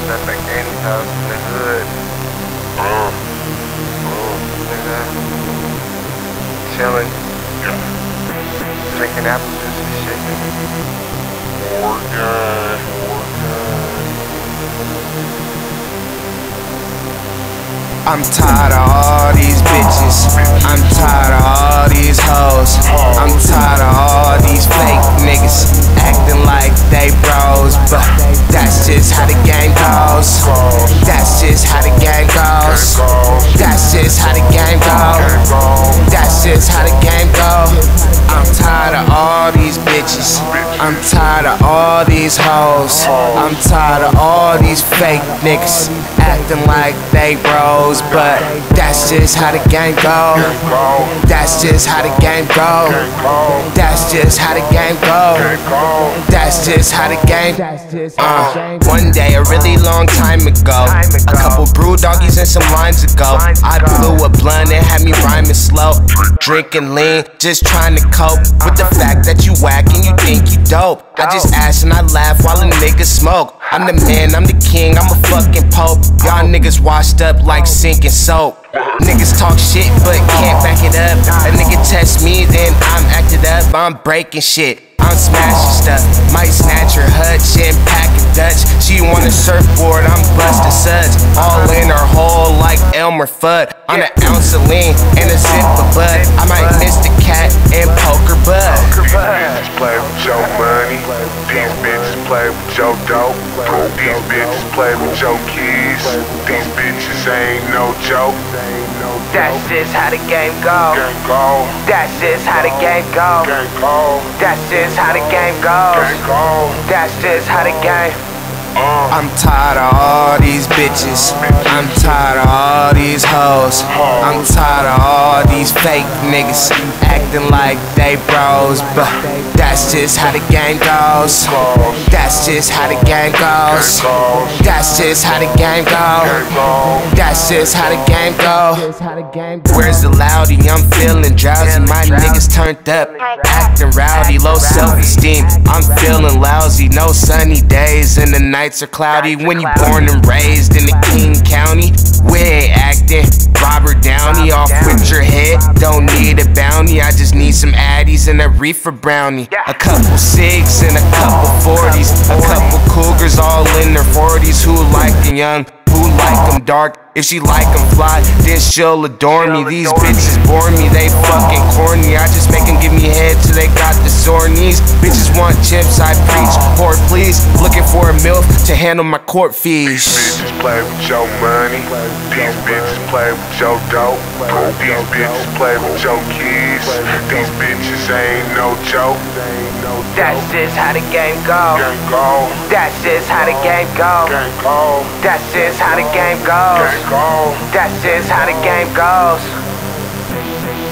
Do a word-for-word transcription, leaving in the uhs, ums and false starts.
That's like any house in the hood. Uh, uh, nigga. Chilling. Drinking apple juice and shit. More gun. More gun. I'm tired of all these bitches. I'm tired of all these hoes. I'm tired of all these fake niggas acting like they bros, but that's just how the game goes. That's just how the game goes. That's just how the game goes. That's just how the game goes. I'm tired of all these bitches. I'm tired of all these hoes. I'm tired of all these fake niggas acting like they bros, but that's just how the game go. That's just how the game go. That's just how the game go. That's just how the game. Uh, one day, a really long time ago, a couple brew doggies and some lines ago, I blew a blunt and had me rhyming slow, drinking lean, just trying to cope with the fact that you whack and you think you dope. I just ask and I laugh while a nigga smoke. I'm the man, I'm the king, I'm a fucking pope. Y'all niggas washed up like sinking soap. Niggas talk shit but can't back it up. A nigga test me, then I'm acted up. I'm breaking shit, I'm smashing stuff. Might snatch her hutch and pack a Dutch. She want a surfboard, I'm busting suds. All in her hole like Elmer Fudd. On an ounce of lean and a sip of bud. I might miss the cat and poker bud. These bitches play with your money. These bitches play with your dope. These bitches play with your keys. These bitches ain't no joke. That's just how the game go. Game go. That's just how the game go. Game go. That's just how the game goes. Game go. That's just how the game. Uh, I'm tired of all these bitches. I'm tired of all these hoes. I'm tired of all these fake niggas acting like they bros, but that's just how the game goes. That's just how the game goes. That's just how the game goes. That's just how the game goes. Where's the loudy? I'm feeling drowsy. My niggas turned up, acting rowdy, low self-esteem. I'm feeling lousy. No sunny days and the nights are cloudy. When you born and raised in the King County, we ain't acting Robert Downey. Off with your head, don't need a bounty. I just need some addies and a reefer brownie. A couple cigs and a couple forties. A couple cougars all in their forties. Who like them young, who like them dark. If she like them fly, then she'll adore me. These bitches bore me, they fucking corny. I just make them give me head till they got the sore knees. Bitches want chips, I preach, or please. Looking for a MILF to handle my court fees. These bitches play with your money. These bitches play with your dope. These bitches play with your keys. These bitches ain't no joke. That's just how the game go. Game go. That's just how the game go. Game go. That's just how the game goes. Game go. That's just how the game goes.